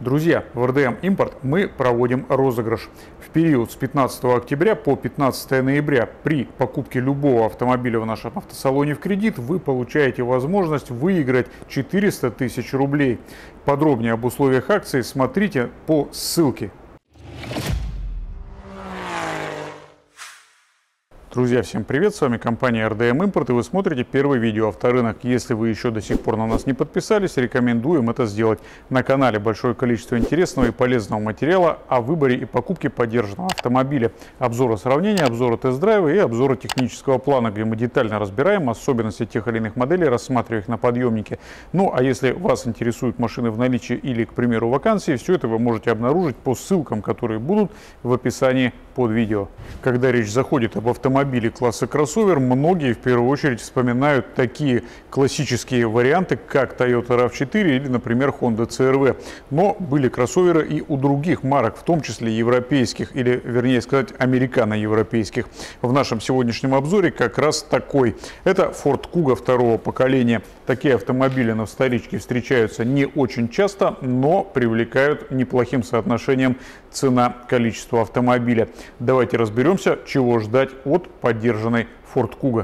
Друзья, в РДМ Импорт мы проводим розыгрыш. В период с 15 октября по 15 ноября при покупке любого автомобиля в нашем автосалоне в кредит вы получаете возможность выиграть 400 тысяч рублей. Подробнее об условиях акции смотрите по ссылке. Друзья, всем привет! С вами компания РДМ Импорт, и вы смотрите первый видео авторынок. Если вы еще до сих пор на нас не подписались, рекомендуем это сделать. На канале большое количество интересного и полезного материала о выборе и покупке подержанного автомобиля. Обзоры сравнения, обзоры тест-драйва и обзоры технического плана, где мы детально разбираем особенности тех или иных моделей, рассматривая их на подъемнике. Ну а если вас интересуют машины в наличии или, к примеру, вакансии, все это вы можете обнаружить по ссылкам, которые будут в описании под видео. Когда речь заходит об автомобиле класса кроссовер, многие в первую очередь вспоминают такие классические варианты, как Toyota RAV4 или, например, Honda CR-V. Но были кроссоверы и у других марок, в том числе европейских, или, вернее сказать, американо-европейских. В нашем сегодняшнем обзоре как раз такой. Это Ford Kuga второго поколения. Такие автомобили на вторичке встречаются не очень часто, но привлекают неплохим соотношением цена-количество автомобиля. Давайте разберемся, чего ждать от подержанной Ford Kuga.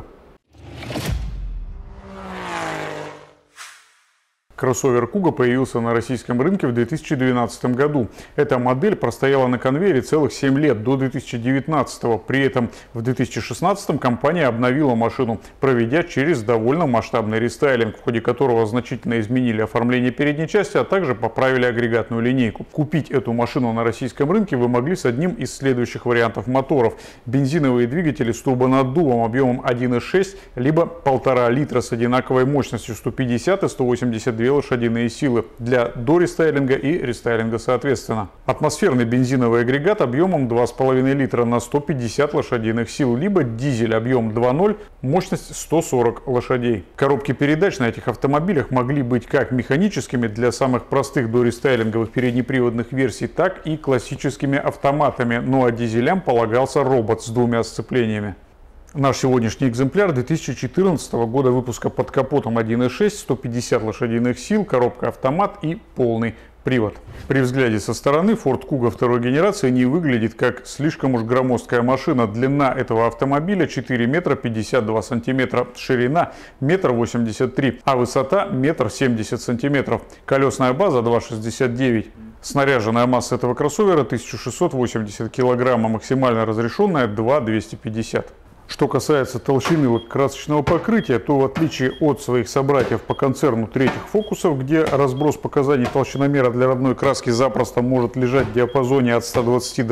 Кроссовер Kuga появился на российском рынке в 2012 году. Эта модель простояла на конвейере целых 7 лет, до 2019. При этом в 2016 компания обновила машину, проведя через довольно масштабный рестайлинг, в ходе которого значительно изменили оформление передней части, а также поправили агрегатную линейку. Купить эту машину на российском рынке вы могли с одним из следующих вариантов моторов. Бензиновые двигатели с турбонаддувом объемом 1.6, либо 1,5 литра с одинаковой мощностью 150 и 182 лошадиные силы для дорестайлинга и рестайлинга соответственно. Атмосферный бензиновый агрегат объемом 2,5 литра на 150 лошадиных сил, либо дизель объем 2.0, мощность 140 лошадей. Коробки передач на этих автомобилях могли быть как механическими для самых простых дорестайлинговых переднеприводных версий, так и классическими автоматами, ну а дизелям полагался робот с двумя сцеплениями. Наш сегодняшний экземпляр 2014 года выпуска под капотом 1.6, 150 лошадиных сил, коробка автомат и полный привод. При взгляде со стороны Ford Kuga второй генерации не выглядит как слишком уж громоздкая машина. Длина этого автомобиля 4 метра 52 сантиметра, ширина 1,83 м, а высота 1,70 сантиметров. Колесная база 2,69. Снаряженная масса этого кроссовера 1680 килограмм, максимально разрешенная 2,250. Что касается толщины лакокрасочного покрытия, то в отличие от своих собратьев по концерну третьих фокусов, где разброс показаний толщиномера для родной краски запросто может лежать в диапазоне от 120 до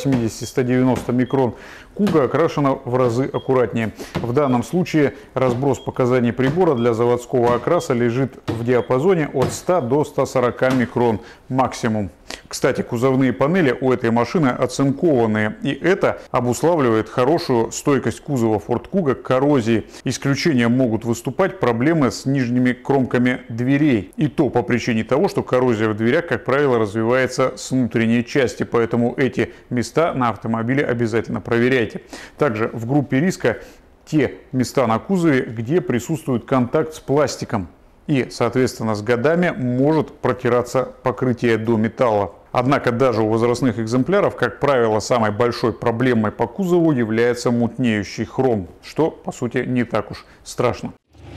180-190 микрон, Kuga окрашена в разы аккуратнее. В данном случае разброс показаний прибора для заводского окраса лежит в диапазоне от 100 до 140 микрон максимум. Кстати, кузовные панели у этой машины оцинкованные, и это обуславливает хорошую стойкость кузова Ford Kuga к коррозии. Исключением могут выступать проблемы с нижними кромками дверей. И то по причине того, что коррозия в дверях, как правило, развивается с внутренней части, поэтому эти места на автомобиле обязательно проверяйте. Также в группе риска те места на кузове, где присутствует контакт с пластиком. И, соответственно, с годами может протираться покрытие до металла. Однако даже у возрастных экземпляров, как правило, самой большой проблемой по кузову является мутнеющий хром, что, по сути, не так уж страшно.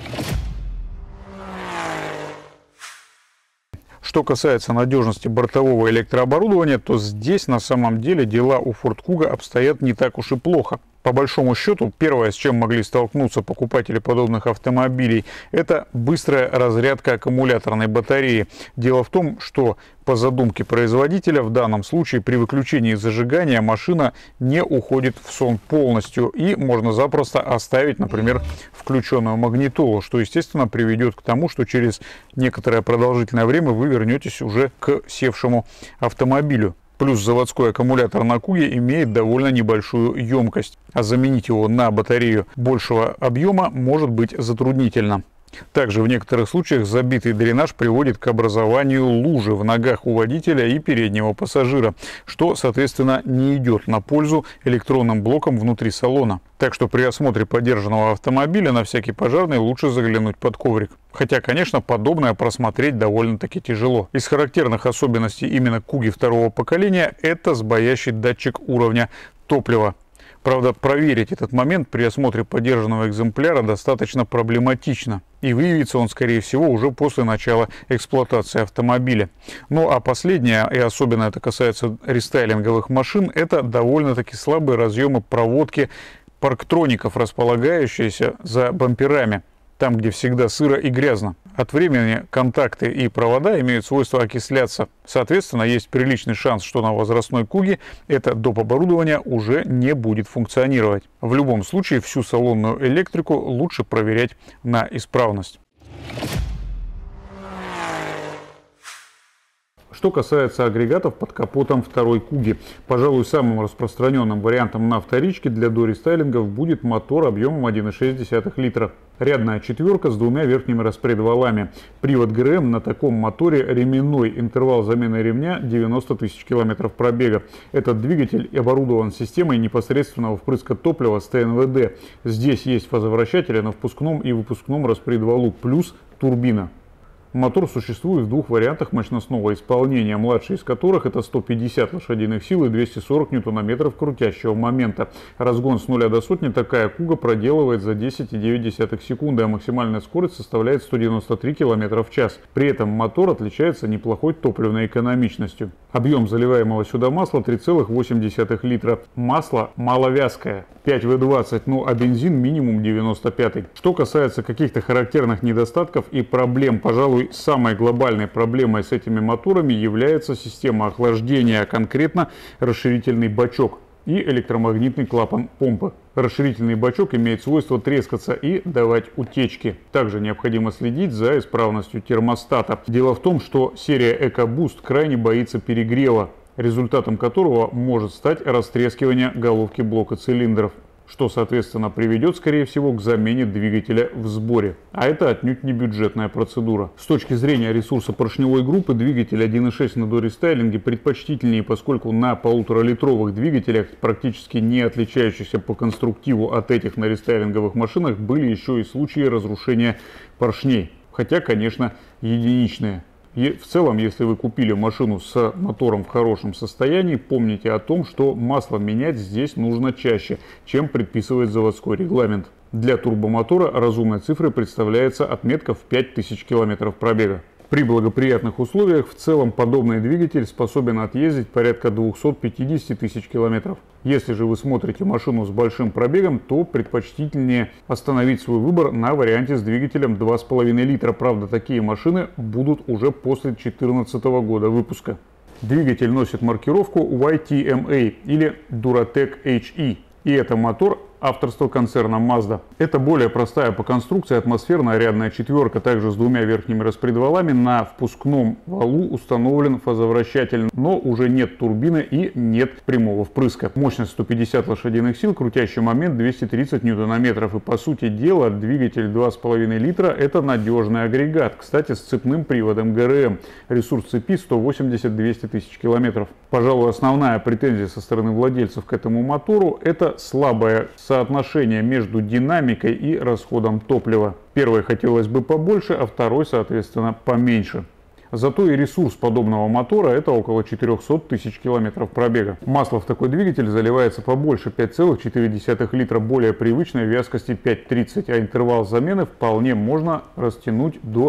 Что касается надежности бортового электрооборудования, то здесь на самом деле дела у Ford Kuga обстоят не так уж и плохо. По большому счету, первое, с чем могли столкнуться покупатели подобных автомобилей, это быстрая разрядка аккумуляторной батареи. Дело в том, что по задумке производителя в данном случае при выключении зажигания машина не уходит в сон полностью и можно запросто оставить, например, включенную магнитолу, что, естественно, приведет к тому, что через некоторое продолжительное время вы вернетесь уже к севшему автомобилю. Плюс заводской аккумулятор на Kuga имеет довольно небольшую емкость, а заменить его на батарею большего объема может быть затруднительно. Также в некоторых случаях забитый дренаж приводит к образованию лужи в ногах у водителя и переднего пассажира, что, соответственно, не идет на пользу электронным блокам внутри салона. Так что при осмотре подержанного автомобиля на всякий пожарный лучше заглянуть под коврик. Хотя, конечно, подобное просмотреть довольно-таки тяжело. Из характерных особенностей именно Куги второго поколения – это сбоящий датчик уровня топлива. Правда, проверить этот момент при осмотре подержанного экземпляра достаточно проблематично. И выявится он, скорее всего, уже после начала эксплуатации автомобиля. Ну а последнее, и особенно это касается рестайлинговых машин, это довольно-таки слабые разъемы проводки парктроников, располагающиеся за бамперами, там, где всегда сыро и грязно. От времени контакты и провода имеют свойство окисляться. Соответственно, есть приличный шанс, что на возрастной Куге это доп. Оборудование уже не будет функционировать. В любом случае, всю салонную электрику лучше проверять на исправность. Что касается агрегатов под капотом второй Куги, пожалуй, самым распространенным вариантом на вторичке для дорестайлингов будет мотор объемом 1,6 литра. Рядная четверка с двумя верхними распредвалами. Привод ГРМ на таком моторе ременной, интервал замены ремня 90 тысяч километров пробега. Этот двигатель оборудован системой непосредственного впрыска топлива с ТНВД. Здесь есть фазовращатели на впускном и выпускном распредвалу, плюс турбина. Мотор существует в двух вариантах мощностного исполнения, младший из которых это 150 лошадиных сил и 240 ньютонометров крутящего момента. Разгон с 0 до сотни такая Куга проделывает за 10,9 секунды, а максимальная скорость составляет 193 км в час. При этом мотор отличается неплохой топливной экономичностью. Объем заливаемого сюда масла 3,8 литра. Масло маловязкое, 5В20, ну а бензин минимум 95. Что касается каких-то характерных недостатков и проблем, пожалуй, самой глобальной проблемой с этими моторами является система охлаждения, а конкретно расширительный бачок и электромагнитный клапан помпы. Расширительный бачок имеет свойство трескаться и давать утечки. Также необходимо следить за исправностью термостата. Дело в том, что серия EcoBoost крайне боится перегрева, результатом которого может стать растрескивание головки блока цилиндров, что, соответственно, приведет, скорее всего, к замене двигателя в сборе. А это отнюдь не бюджетная процедура. С точки зрения ресурса поршневой группы, двигатель 1.6 на дорестайлинге предпочтительнее, поскольку на 1,5-литровых двигателях, практически не отличающихся по конструктиву от этих на рестайлинговых машинах, были еще и случаи разрушения поршней. Хотя, конечно, единичные. И в целом, если вы купили машину с мотором в хорошем состоянии, помните о том, что масло менять здесь нужно чаще, чем предписывает заводской регламент. Для турбомотора разумной цифрой представляется отметка в 5000 км пробега. При благоприятных условиях в целом подобный двигатель способен отъездить порядка 250 тысяч километров. Если же вы смотрите машину с большим пробегом, то предпочтительнее остановить свой выбор на варианте с двигателем 2,5 литра. Правда, такие машины будут уже после 2014 года выпуска. Двигатель носит маркировку YTMA или Duratec HE. И это мотор авторства концерна Mazda. Это более простая по конструкции атмосферная рядная четверка, также с двумя верхними распредвалами. На впускном валу установлен фазовращатель, но уже нет турбины и нет прямого впрыска. Мощность 150 лошадиных сил, крутящий момент 230 ньютонометров. И по сути дела двигатель 2,5 литра это надежный агрегат. Кстати, с цепным приводом ГРМ. Ресурс цепи 180-200 тысяч километров. Пожалуй, основная претензия со стороны владельцев к этому мотору это слабое соотношение между динамикой и расходом топлива. Первое хотелось бы побольше, а второй, соответственно, поменьше. Зато и ресурс подобного мотора это около 400 тысяч километров пробега. Масло в такой двигатель заливается побольше, 5,4 литра, более привычной вязкости 5,30, а интервал замены вполне можно растянуть до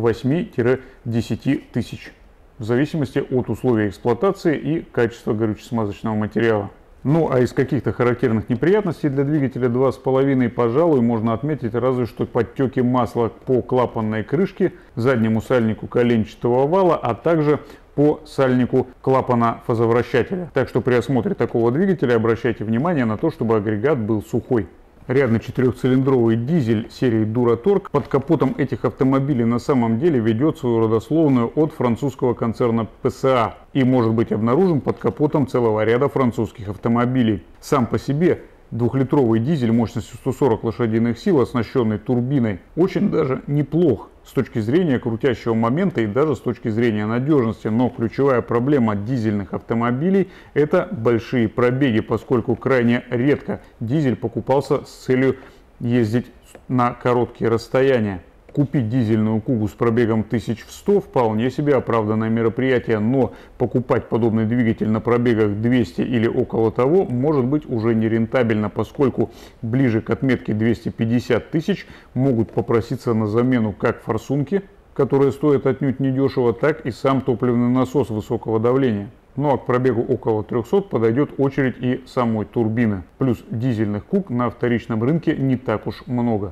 8-10 тысяч, в зависимости от условий эксплуатации и качества горюче-смазочного материала. Ну а из каких-то характерных неприятностей для двигателя 2,5, пожалуй, можно отметить разве что подтеки масла по клапанной крышке, заднему сальнику коленчатого вала, а также по сальнику клапана фазовращателя. Так что при осмотре такого двигателя обращайте внимание на то, чтобы агрегат был сухой. Рядный четырехцилиндровый дизель серии Duratorq под капотом этих автомобилей на самом деле ведет свою родословную от французского концерна PSA и может быть обнаружен под капотом целого ряда французских автомобилей. Сам по себе Двухлитровый дизель мощностью 140 лошадиных сил, оснащенный турбиной, очень даже неплох с точки зрения крутящего момента и даже с точки зрения надежности. Но ключевая проблема дизельных автомобилей – это большие пробеги, поскольку крайне редко дизель покупался с целью ездить на короткие расстояния. Купить дизельную Кугу с пробегом 1100 вполне себе оправданное мероприятие, но покупать подобный двигатель на пробегах 200 или около того может быть уже нерентабельно, поскольку ближе к отметке 250 тысяч могут попроситься на замену как форсунки, которые стоят отнюдь недешево, так и сам топливный насос высокого давления. Ну а к пробегу около 300 подойдет очередь и самой турбины. Плюс дизельных Куг на вторичном рынке не так уж много.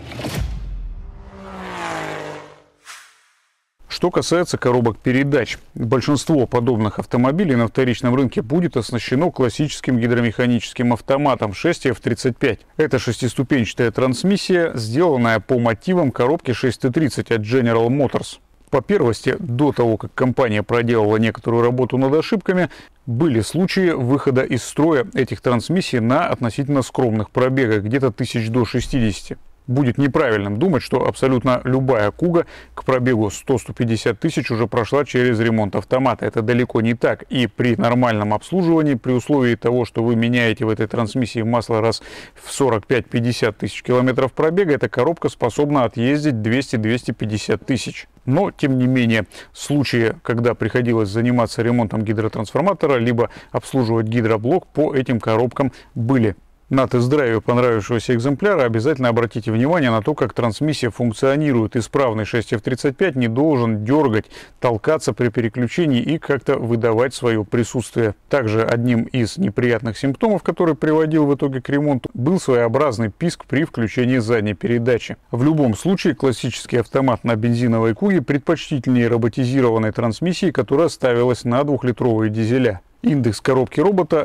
Что касается коробок передач, большинство подобных автомобилей на вторичном рынке будет оснащено классическим гидромеханическим автоматом 6F35. Это шестиступенчатая трансмиссия, сделанная по мотивам коробки 6T30 от General Motors. По первости, до того, как компания проделала некоторую работу над ошибками, были случаи выхода из строя этих трансмиссий на относительно скромных пробегах, где-то тысяч до 60. Будет неправильным думать, что абсолютно любая Куга к пробегу 100-150 тысяч уже прошла через ремонт автомата. Это далеко не так. И при нормальном обслуживании, при условии того, что вы меняете в этой трансмиссии масло раз в 45-50 тысяч километров пробега, эта коробка способна отъездить 200-250 тысяч. Но, тем не менее, случаи, когда приходилось заниматься ремонтом гидротрансформатора, либо обслуживать гидроблок, по этим коробкам были. На тест-драйве понравившегося экземпляра обязательно обратите внимание на то, как трансмиссия функционирует. Исправный 6F35 не должен дергать, толкаться при переключении и как-то выдавать свое присутствие. Также одним из неприятных симптомов, который приводил в итоге к ремонту, был своеобразный писк при включении задней передачи. В любом случае, классический автомат на бензиновой Куге предпочтительнее роботизированной трансмиссии, которая ставилась на двухлитровые дизеля. Индекс коробки робота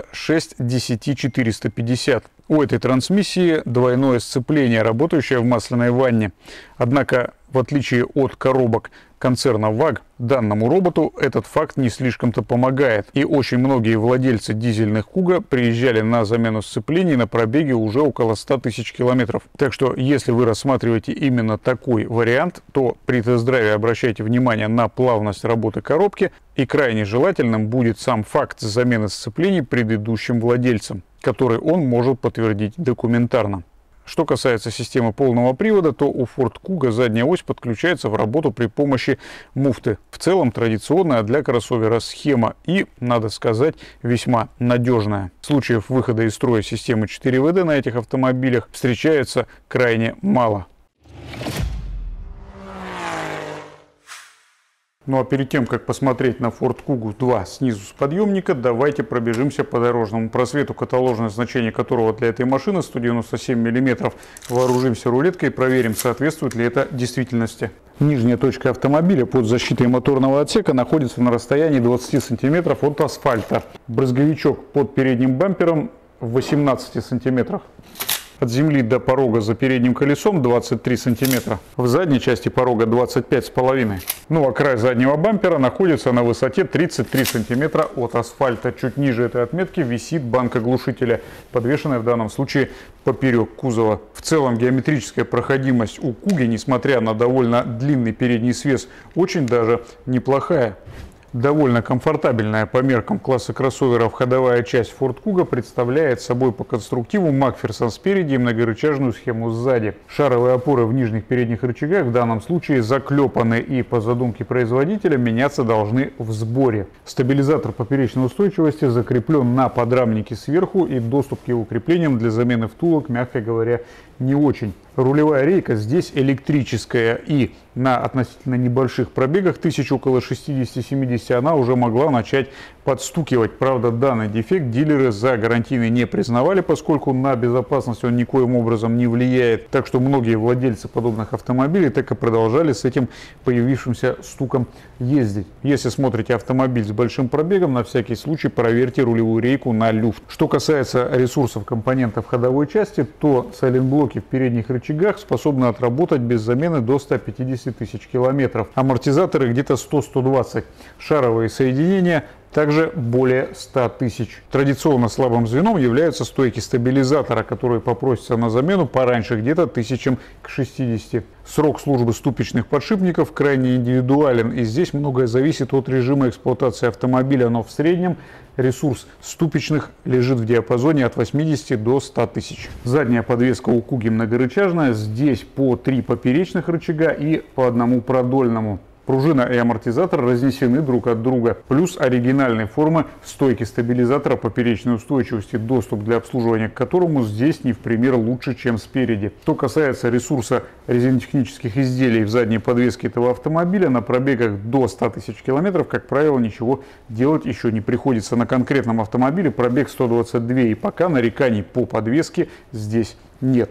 6-10-450. У этой трансмиссии двойное сцепление, работающее в масляной ванне. Однако, в отличие от коробок концерна ВАГ, данному роботу этот факт не слишком-то помогает. И очень многие владельцы дизельных Куга приезжали на замену сцеплений на пробеге уже около 100 тысяч километров. Так что, если вы рассматриваете именно такой вариант, то при тест-драйве обращайте внимание на плавность работы коробки, и крайне желательным будет сам факт замены сцеплений предыдущим владельцам, который он может подтвердить документарно. Что касается системы полного привода, то у Ford Kuga задняя ось подключается в работу при помощи муфты. В целом традиционная для кроссовера схема и, надо сказать, весьма надежная. Случаев выхода из строя системы 4WD на этих автомобилях встречается крайне мало. Ну а перед тем, как посмотреть на Ford Kuga 2 снизу с подъемника, давайте пробежимся по дорожному просвету, каталожное значение которого для этой машины 197 мм. Вооружимся рулеткой и проверим, соответствует ли это действительности. Нижняя точка автомобиля под защитой моторного отсека находится на расстоянии 20 см от асфальта. Брызговичок под передним бампером в 18 см. От земли до порога за передним колесом 23 см. В задней части порога 25,5. Ну а край заднего бампера находится на высоте 33 см от асфальта. Чуть ниже этой отметки висит банка глушителя, подвешенная в данном случае поперек кузова. В целом геометрическая проходимость у Куги, несмотря на довольно длинный передний свес, очень даже неплохая. Довольно комфортабельная по меркам класса кроссоверов ходовая часть Ford Kuga представляет собой по конструктиву Макферсон спереди и многорычажную схему сзади. Шаровые опоры в нижних передних рычагах в данном случае заклепаны и по задумке производителя меняться должны в сборе. Стабилизатор поперечной устойчивости закреплен на подрамнике сверху, и доступ к его креплениям для замены втулок, мягко говоря, не очень. Рулевая рейка здесь электрическая, и на относительно небольших пробегах, тысяч около 60-70, она уже могла начать подстукивать. Правда, данный дефект дилеры за гарантийный не признавали, поскольку на безопасность он никоим образом не влияет. Так что многие владельцы подобных автомобилей так и продолжали с этим появившимся стуком ездить. Если смотрите автомобиль с большим пробегом, на всякий случай проверьте рулевую рейку на люфт. Что касается ресурсов компонентов ходовой части, то сайлентблоки в передних рычагах способны отработать без замены до 150 тысяч километров. Амортизаторы где-то 100-120. Шаровые соединения также более 100 тысяч. Традиционно слабым звеном являются стойки стабилизатора, которые попросятся на замену пораньше, где-то 1000 к 60. Срок службы ступичных подшипников крайне индивидуален, и здесь многое зависит от режима эксплуатации автомобиля, но в среднем ресурс ступичных лежит в диапазоне от 80 до 100 тысяч. Задняя подвеска у Куги многорычажная, здесь по 3 поперечных рычага и по одному продольному. Пружина и амортизатор разнесены друг от друга. Плюс оригинальной формы стойки стабилизатора поперечной устойчивости, доступ для обслуживания к которому здесь не в пример лучше, чем спереди. Что касается ресурса резинотехнических изделий в задней подвеске этого автомобиля, на пробегах до 100 тысяч километров, как правило, ничего делать еще не приходится. На конкретном автомобиле пробег 122, и пока нареканий по подвеске здесь нет.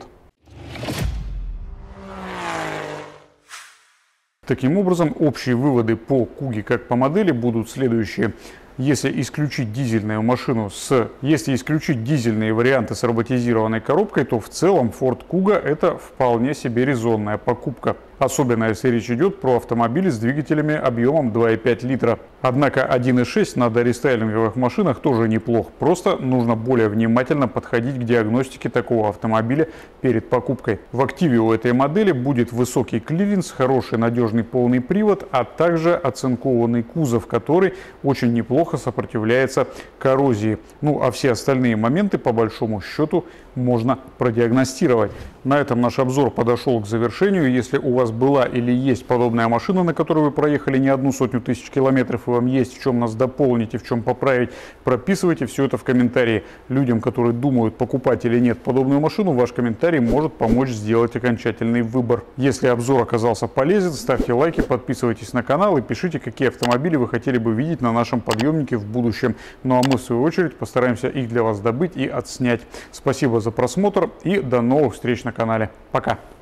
Таким образом, общие выводы по Куге как по модели будут следующие. Если исключить дизельную машину если исключить дизельные варианты с роботизированной коробкой, то в целом Ford Kuga это вполне себе резонная покупка. Особенно если речь идет про автомобили с двигателями объемом 2,5 литра. Однако 1,6 на дорестайлинговых машинах тоже неплох. Просто нужно более внимательно подходить к диагностике такого автомобиля перед покупкой. В активе у этой модели будет высокий клиренс, хороший надежный полный привод, а также оцинкованный кузов, который очень неплохо сопротивляется коррозии. Ну а все остальные моменты по большому счету можно продиагностировать. На этом наш обзор подошел к завершению. Если у вас была или есть подобная машина, на которой вы проехали не одну сотню тысяч километров, и вам есть в чем нас дополнить и в чем поправить, прописывайте все это в комментарии. Людям, которые думают, покупать или нет подобную машину, ваш комментарий может помочь сделать окончательный выбор. Если обзор оказался полезен, ставьте лайки, подписывайтесь на канал и пишите, какие автомобили вы хотели бы видеть на нашем подъемнике в будущем. Ну а мы в свою очередь постараемся их для вас добыть и отснять. Спасибо за просмотр и до новых встреч на канале. Пока!